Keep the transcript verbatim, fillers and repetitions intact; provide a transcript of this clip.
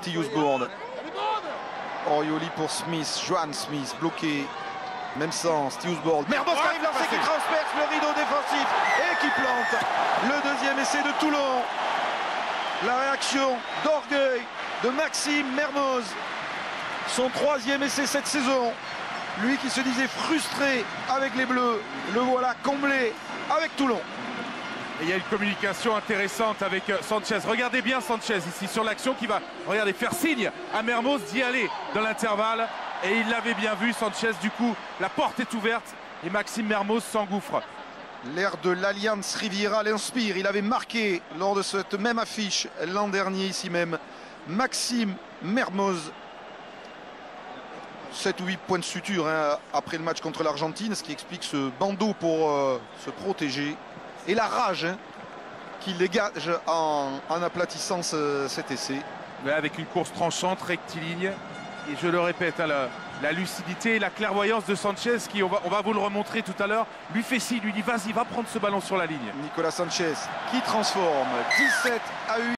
Tiusbourne. Orioli pour Smith, Johan Smith, bloqué. Même sens, Tiusbourne. Mermoz qui arrive lancé, qui transperce le rideau défensif et qui plante le deuxième essai de Toulon. La réaction d'orgueil de Maxime Mermoz. Son troisième essai cette saison. Lui qui se disait frustré avec les Bleus, le voilà comblé avec Toulon. Et il y a une communication intéressante avec Sanchez. Regardez bien Sanchez ici sur l'action qui va, regardez, faire signe à Mermoz d'y aller dans l'intervalle. Et il l'avait bien vu, Sanchez, du coup, la porte est ouverte et Maxime Mermoz s'engouffre. L'air de l'Alliance Riviera l'inspire. Il avait marqué lors de cette même affiche l'an dernier ici même. Maxime Mermoz. sept ou huit points de suture hein, après le match contre l'Argentine, ce qui explique ce bandeau pour euh, se protéger. Et la rage hein, qu'il dégage en, en aplatissant ce, cet essai. Mais avec une course tranchante, rectiligne. Et je le répète, hein, la, la lucidité et la clairvoyance de Sanchez, qui, on va, on va vous le remontrer tout à l'heure, lui fait signe, lui dit vas-y, va prendre ce ballon sur la ligne. Nicolas Sanchez qui transforme dix-sept à huit.